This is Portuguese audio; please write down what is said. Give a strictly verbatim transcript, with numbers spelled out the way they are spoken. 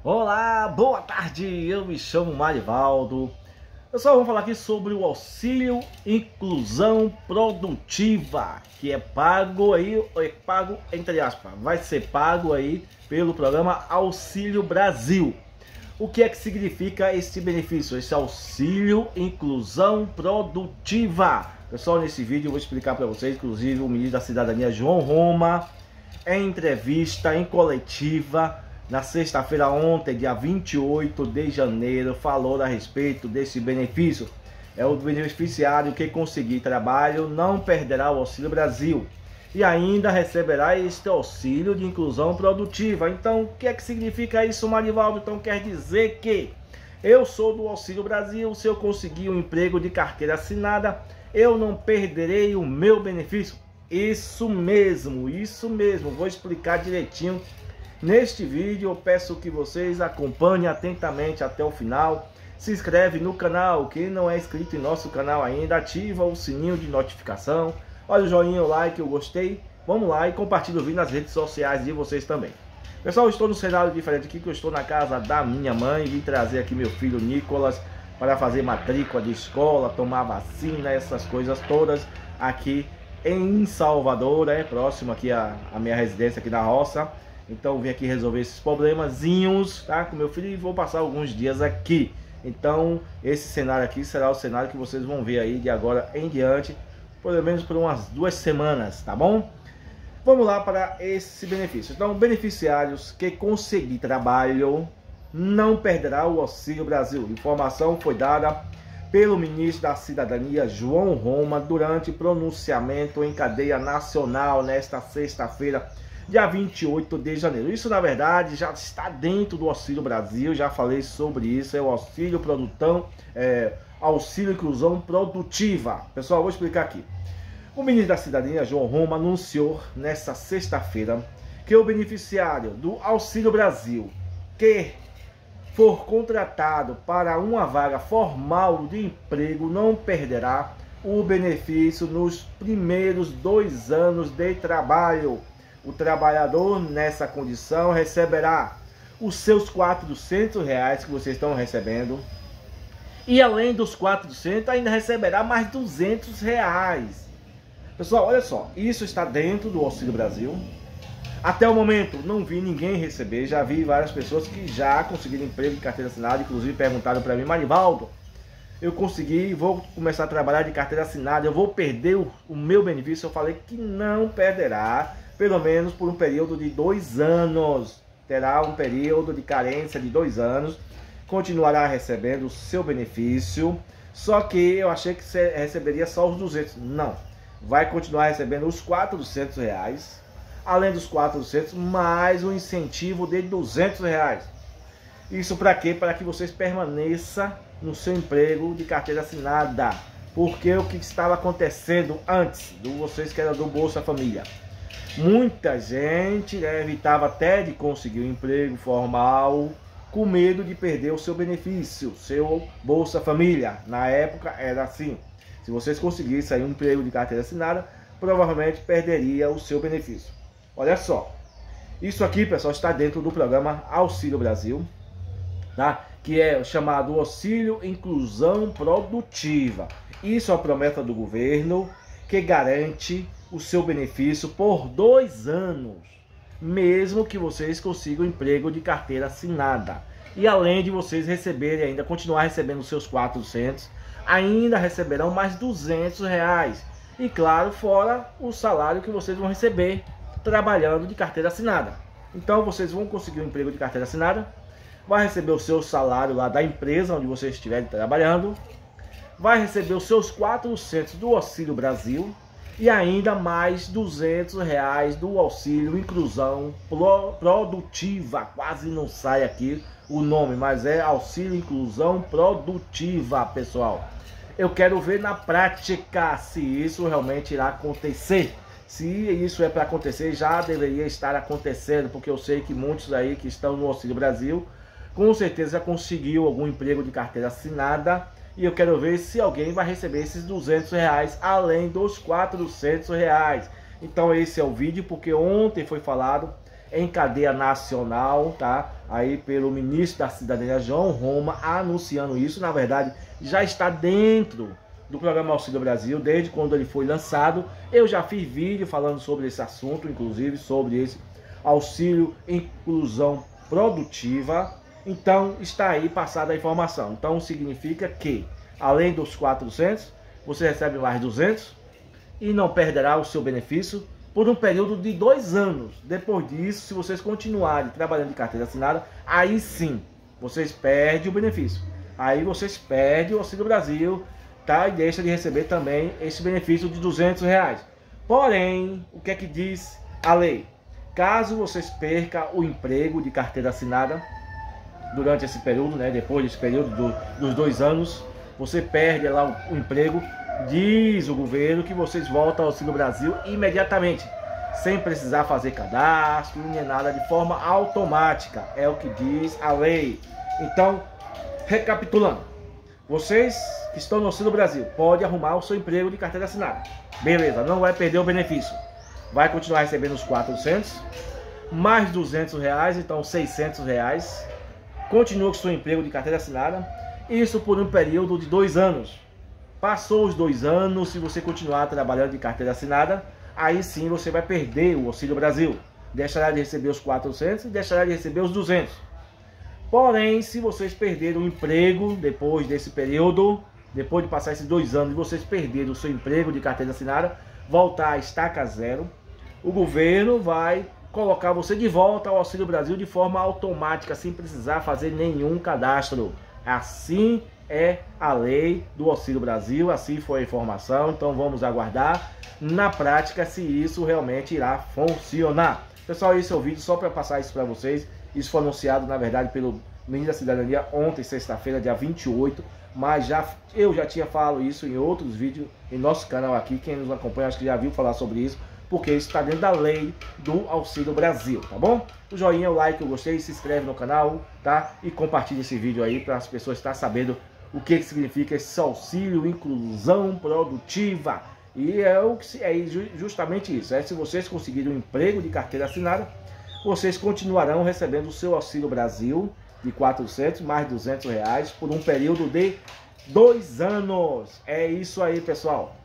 Olá, boa tarde, eu me chamo Marivaldo. Pessoal, vamos falar aqui sobre o auxílio inclusão produtiva, que é pago aí, é pago entre aspas, vai ser pago aí pelo programa Auxílio Brasil. O que é que significa esse benefício, esse auxílio inclusão produtiva? Pessoal, nesse vídeo eu vou explicar para vocês, inclusive o ministro da Cidadania, João Roma, em entrevista, em coletiva, na sexta-feira ontem, dia vinte e oito de janeiro, falou a respeito desse benefício. É o beneficiário que conseguir trabalho não perderá o Auxílio Brasil e ainda receberá este auxílio de inclusão produtiva. Então, o que é que significa isso, Marivaldo? Então, quer dizer que eu sou do Auxílio Brasil, se eu conseguir um emprego de carteira assinada, eu não perderei o meu benefício? Isso mesmo, isso mesmo. Vou explicar direitinho neste vídeo. Eu peço que vocês acompanhem atentamente até o final. Se inscreve no canal, quem não é inscrito em nosso canal ainda, ativa o sininho de notificação. Olha o joinha, o like, o gostei. Vamos lá e compartilha o vídeo nas redes sociais de vocês também. Pessoal, eu estou no cenário diferente aqui, que eu estou na casa da minha mãe. Vim trazer aqui meu filho Nicolas para fazer matrícula de escola, tomar vacina, essas coisas todas aqui em Salvador, é próximo aqui a, a minha residência aqui na roça. Então vim aqui resolver esses problemazinhos, tá, com meu filho, e vou passar alguns dias aqui. Então esse cenário aqui será o cenário que vocês vão ver aí de agora em diante, pelo menos por umas duas semanas, tá bom? Vamos lá para esse benefício. Então, beneficiários que conseguir trabalho não perderá o Auxílio Brasil. Informação foi dada pelo ministro da Cidadania, João Roma, durante pronunciamento em cadeia nacional nesta sexta-feira, dia vinte e oito de janeiro. Isso, na verdade, já está dentro do Auxílio Brasil, já falei sobre isso, é o Auxílio Produtão, é, Auxílio Inclusão Produtiva. Pessoal, vou explicar aqui. O ministro da Cidadania, João Roma, anunciou nesta sexta-feira que o beneficiário do Auxílio Brasil que for contratado para uma vaga formal de emprego não perderá o benefício nos primeiros dois anos de trabalho. O trabalhador nessa condição receberá os seus quatrocentos reais que vocês estão recebendo, e além dos quatrocentos ainda receberá mais duzentos reais. Pessoal, olha só, isso está dentro do Auxílio Brasil. Até o momento não vi ninguém receber, já vi várias pessoas que já conseguiram emprego de carteira assinada, inclusive perguntaram para mim: Marivaldo, eu consegui, vou começar a trabalhar de carteira assinada, eu vou perder o, o meu benefício? Eu falei que não perderá, pelo menos por um período de dois anos. Terá um período de carência de dois anos, continuará recebendo o seu benefício, só que eu achei que você receberia só os duzentos. Não, vai continuar recebendo os quatrocentos reais. Além dos quatrocentos, mais um incentivo de duzentos reais. Isso para quê? Para que vocês permaneçam no seu emprego de carteira assinada. Porque o que estava acontecendo antes do vocês que era do Bolsa Família? Muita gente né, evitava até de conseguir um emprego formal, com medo de perder o seu benefício, seu Bolsa Família. Na época era assim. Se vocês conseguissem aí um emprego de carteira assinada, provavelmente perderia o seu benefício. Olha só, isso aqui, pessoal, está dentro do programa Auxílio Brasil, tá? Que é chamado Auxílio Inclusão Produtiva. Isso é a promessa do governo que garante o seu benefício por dois anos, mesmo que vocês consigam emprego de carteira assinada. E além de vocês receberem ainda, continuar recebendo os seus quatrocentos, ainda receberão mais duzentos reais. E claro, fora o salário que vocês vão receber trabalhando de carteira assinada. Então vocês vão conseguir um emprego de carteira assinada, vai receber o seu salário lá da empresa onde vocês estiverem trabalhando, vai receber os seus quatrocentos do Auxílio Brasil e ainda mais duzentos reais do Auxílio Inclusão Produtiva. Quase não sai aqui o nome, mas é Auxílio Inclusão Produtiva, pessoal. Eu quero ver na prática se isso realmente irá acontecer. Se isso é para acontecer, já deveria estar acontecendo, porque eu sei que muitos aí que estão no Auxílio Brasil, com certeza já conseguiu algum emprego de carteira assinada, e eu quero ver se alguém vai receber esses duzentos reais, além dos quatrocentos reais. Então esse é o vídeo, porque ontem foi falado em cadeia nacional, tá? Aí pelo ministro da Cidadania, João Roma, anunciando isso. Na verdade, já está dentro do programa Auxílio Brasil, desde quando ele foi lançado. Eu já fiz vídeo falando sobre esse assunto, inclusive sobre esse auxílio inclusão produtiva. Então está aí passada a informação. Então significa que além dos quatrocentos, você recebe mais duzentos e não perderá o seu benefício por um período de dois anos. Depois disso, se vocês continuarem trabalhando de carteira assinada, aí sim vocês perdem o benefício. Aí vocês perdem o Auxílio Brasil, tá? E deixa de receber também esse benefício de duzentos reais. Porém, o que é que diz a lei? Caso vocês percam o emprego de carteira assinada durante esse período, né? Depois desse período do, dos dois anos, você perde lá o, o emprego, diz o governo que vocês voltam ao Auxílio Brasil imediatamente, sem precisar fazer cadastro, nem nada, de forma automática. É o que diz a lei. Então, recapitulando, vocês que estão no Auxílio Brasil podem arrumar o seu emprego de carteira assinada. Beleza, não vai perder o benefício. Vai continuar recebendo os quatrocentos, mais duzentos reais, então seiscentos reais. Continua com o seu emprego de carteira assinada. Isso por um período de dois anos. Passou os dois anos, se você continuar trabalhando de carteira assinada, aí sim você vai perder o Auxílio Brasil. Deixará de receber os quatrocentos e deixará de receber os duzentos. Porém, se vocês perderem o emprego depois desse período, depois de passar esses dois anos e vocês perderem o seu emprego de carteira assinada, voltar a estaca zero, o governo vai colocar você de volta ao Auxílio Brasil de forma automática, sem precisar fazer nenhum cadastro. Assim é a lei do Auxílio Brasil, assim foi a informação. Então vamos aguardar na prática se isso realmente irá funcionar. Pessoal, esse é o vídeo só para passar isso para vocês. Isso foi anunciado, na verdade, pelo Ministro da Cidadania ontem, sexta-feira, dia vinte e oito. Mas já, eu já tinha falado isso em outros vídeos em nosso canal aqui. Quem nos acompanha acho que já viu falar sobre isso, porque isso está dentro da lei do Auxílio Brasil, tá bom? O joinha, o like, o gostei, se inscreve no canal, tá? E compartilha esse vídeo aí para as pessoas estarem sabendo o que, que significa esse auxílio inclusão produtiva. E é, o que, é justamente isso, é se vocês conseguirem um emprego de carteira assinada, vocês continuarão recebendo o seu Auxílio Brasil de quatrocentos mais duzentos reais por um período de dois anos. É isso aí, pessoal.